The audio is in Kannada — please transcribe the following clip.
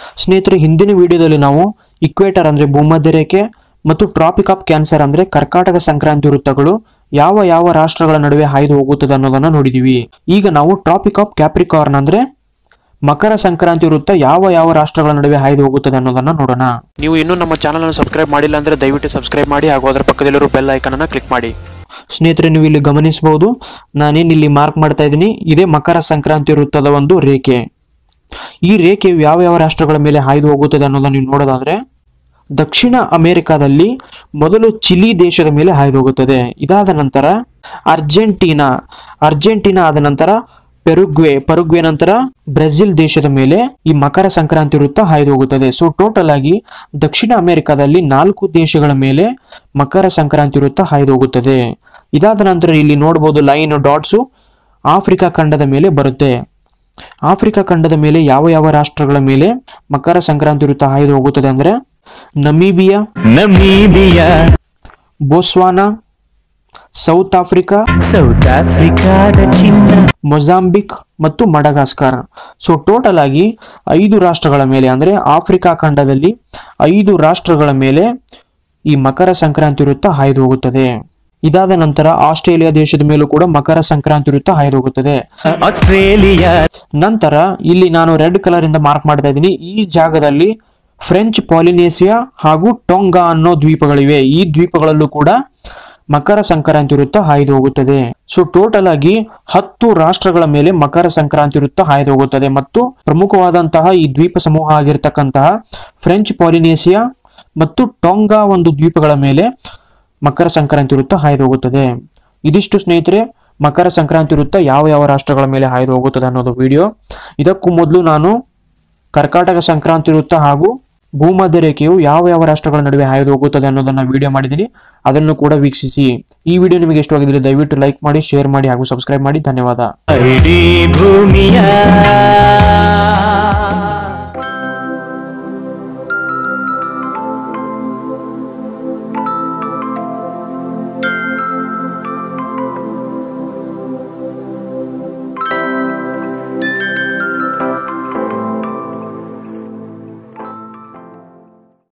ಸ್ನೇಹಿತರೆ, ಹಿಂದಿನ ವಿಡಿಯೋದಲ್ಲಿ ನಾವು ಇಕ್ವೇಟರ್ ಅಂದ್ರೆ ಭೂಮಧ್ಯ ರೇಖೆ ಮತ್ತು ಟ್ರಾಪಿಕ್ ಆಫ್ ಕ್ಯಾನ್ಸರ್ ಅಂದ್ರೆ ಕರ್ಕಾಟಕ ಸಂಕ್ರಾಂತಿ ವೃತ್ತಗಳು ಯಾವ ಯಾವ ರಾಷ್ಟ್ರಗಳ ನಡುವೆ ಹಾಯ್ದು ಹೋಗುತ್ತದೆ ಅನ್ನೋದನ್ನ ನೋಡಿದೀವಿ. ಈಗ ನಾವು ಟ್ರಾಪಿಕ್ ಆಫ್ ಕ್ಯಾಪ್ರಿಕಾರ್ನ್ ಅಂದ್ರೆ ಮಕರ ಸಂಕ್ರಾಂತಿ ವೃತ್ತ ಯಾವ ಯಾವ ರಾಷ್ಟ್ರಗಳ ನಡುವೆ ಹಾಯ್ದು ಹೋಗುತ್ತದೆ ಅನ್ನೋದನ್ನ ನೋಡೋಣ. ನೀವು ಇನ್ನೂ ನಮ್ಮ ಚಾನಲ್ ಅನ್ನು ಸಬ್ಸ್ಕ್ರೈಬ್ ಮಾಡಿಲ್ಲ ಅಂದ್ರೆ ದಯವಿಟ್ಟು ಸಬ್ಸ್ಕ್ರೈಬ್ ಮಾಡಿ ಹಾಗೂ ಅದರ ಪಕ್ಕದಲ್ಲಿರೋ ಬೆಲ್ ಐಕಾನ್ ಅನ್ನು ಕ್ಲಿಕ್ ಮಾಡಿ. ಸ್ನೇಹಿತರೆ, ನೀವು ಇಲ್ಲಿ ಗಮನಿಸಬಹುದು, ನಾನೇನು ಇಲ್ಲಿ ಮಾರ್ಕ್ ಮಾಡ್ತಾ ಇದ್ದೀನಿ, ಇದೇ ಮಕರ ಸಂಕ್ರಾಂತಿ ವೃತ್ತದ ಒಂದು ರೇಖೆ. ಈ ರೇಖೆಯು ಯಾವ ಯಾವ ರಾಷ್ಟ್ರಗಳ ಮೇಲೆ ಹಾಯ್ದು ಹೋಗುತ್ತದೆ ಅನ್ನೋದನ್ನ ನೀವು ನೋಡೋದಾದ್ರೆ, ದಕ್ಷಿಣ ಅಮೆರಿಕಾದಲ್ಲಿ ಮೊದಲು ಚಿಲಿ ದೇಶದ ಮೇಲೆ ಹಾಯ್ದು ಹೋಗುತ್ತದೆ. ಇದಾದ ನಂತರ ಅರ್ಜೆಂಟೀನಾ ಆದ ನಂತರ ಪರುಗ್ವೆ ನಂತರ ಬ್ರೆಜಿಲ್ ದೇಶದ ಮೇಲೆ ಈ ಮಕರ ಸಂಕ್ರಾಂತಿ ವೃತ್ತ ಹಾಯ್ದು ಹೋಗುತ್ತದೆ. ಸೊ ಟೋಟಲ್ ಆಗಿ ದಕ್ಷಿಣ ಅಮೆರಿಕಾದಲ್ಲಿ 4 ದೇಶಗಳ ಮೇಲೆ ಮಕರ ಸಂಕ್ರಾಂತಿ ವೃತ್ತ ಹಾಯ್ದು ಹೋಗುತ್ತದೆ. ಇದಾದ ನಂತರ ಇಲ್ಲಿ ನೋಡಬಹುದು ಲೈನ್ ಡಾಟ್ಸು ಆಫ್ರಿಕಾ ಖಂಡದ ಮೇಲೆ ಬರುತ್ತೆ. ಆಫ್ರಿಕಾ ಖಂಡದ ಮೇಲೆ ಯಾವ ಯಾವ ರಾಷ್ಟ್ರಗಳ ಮೇಲೆ ಮಕರ ಸಂಕ್ರಾಂತಿ ವೃತ್ತ ಹಾಯ್ದು ಹೋಗುತ್ತದೆ ಅಂದ್ರೆ Namibia, Botswana, South Africa, Mozambique ಮತ್ತು ಮಡಗಾಸ್ಕರ್. ಸೊ ಟೋಟಲ್ ಆಗಿ 5 ರಾಷ್ಟ್ರಗಳ ಮೇಲೆ ಅಂದ್ರೆ ಆಫ್ರಿಕಾ ಖಂಡದಲ್ಲಿ 5 ರಾಷ್ಟ್ರಗಳ ಮೇಲೆ ಈ ಮಕರ ಸಂಕ್ರಾಂತಿ ವೃತ್ತ ಹಾಯ್ದು ಹೋಗುತ್ತದೆ. ಇದಾದ ನಂತರ ಆಸ್ಟ್ರೇಲಿಯಾ ದೇಶದ ಮೇಲೂ ಕೂಡ ಮಕರ ಸಂಕ್ರಾಂತಿ ವೃತ್ತ ಹಾಯ್ದು ಹೋಗುತ್ತದೆ. ನಂತರ ಇಲ್ಲಿ ನಾನು ರೆಡ್ ಕಲರ್ ಇಂದ ಮಾರ್ಕ್ ಮಾಡ್ತಾ ಇದ್ದೀನಿ, ಈ ಜಾಗದಲ್ಲಿ ಫ್ರೆಂಚ್ ಪಾಲಿನೇಸಿಯಾ ಹಾಗೂ ಟೊಂಗಾ ಅನ್ನೋ ದ್ವೀಪಗಳಿವೆ. ಈ ದ್ವೀಪಗಳಲ್ಲೂ ಕೂಡ ಮಕರ ಸಂಕ್ರಾಂತಿ ವೃತ್ತ ಹಾಯ್ದು ಹೋಗುತ್ತದೆ. ಸೊ ಟೋಟಲ್ ಆಗಿ 10 ರಾಷ್ಟ್ರಗಳ ಮೇಲೆ ಮಕರ ಸಂಕ್ರಾಂತಿ ವೃತ್ತ ಹಾಯ್ದು ಹೋಗುತ್ತದೆ ಮತ್ತು ಪ್ರಮುಖವಾದಂತಹ ಈ ದ್ವೀಪ ಸಮೂಹ ಆಗಿರ್ತಕ್ಕಂತಹ ಫ್ರೆಂಚ್ ಪಾಲಿನೇಸಿಯಾ ಮತ್ತು ಟೊಂಗಾ ಒಂದು ದ್ವೀಪಗಳ ಮೇಲೆ ಮಕರ ಸಂಕ್ರಾಂತಿ ವೃತ್ತ ಹಾಯ್ದು ಹೋಗುತ್ತದೆ. ಇದಿಷ್ಟು ಸ್ನೇಹಿತರೆ, ಮಕರ ಸಂಕ್ರಾಂತಿ ವೃತ್ತ ಯಾವ ಯಾವ ರಾಷ್ಟ್ರಗಳ ಮೇಲೆ ಹಾಯ್ದು ಹೋಗುತ್ತದೆ ಅನ್ನೋದು ವಿಡಿಯೋ. ಇದಕ್ಕೂ ಮೊದಲು ನಾನು ಕರ್ಕಾಟಕ ಸಂಕ್ರಾಂತಿ ವೃತ್ತ ಹಾಗೂ ಭೂಮಧ್ಯ ರೇಖೆಯು ಯಾವ ಯಾವ ರಾಷ್ಟ್ರಗಳ ನಡುವೆ ಹಾಯ್ದು ಹೋಗುತ್ತದೆ ಅನ್ನೋದನ್ನ ವಿಡಿಯೋ ಮಾಡಿದ್ದೀನಿ, ಅದನ್ನು ಕೂಡ ವೀಕ್ಷಿಸಿ. ಈ ವಿಡಿಯೋ ನಿಮಗೆ ಇಷ್ಟವಾಗಿದ್ರೆ ದಯವಿಟ್ಟು ಲೈಕ್ ಮಾಡಿ, ಶೇರ್ ಮಾಡಿ ಹಾಗೂ ಸಬ್ಸ್ಕ್ರೈಬ್ ಮಾಡಿ. ಧನ್ಯವಾದ.